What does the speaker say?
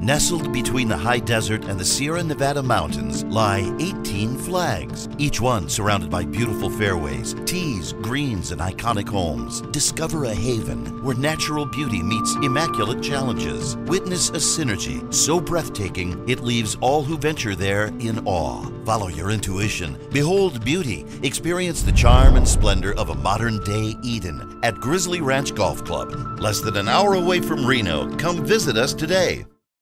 Nestled between the high desert and the Sierra Nevada mountains lie 18 flags, each one surrounded by beautiful fairways, tees, greens, and iconic homes. Discover a haven where natural beauty meets immaculate challenges. Witness a synergy so breathtaking it leaves all who venture there in awe. Follow your intuition. Behold beauty. Experience the charm and splendor of a modern-day Eden at Grizzly Ranch Golf Club, less than an hour away from Reno. Come visit us today.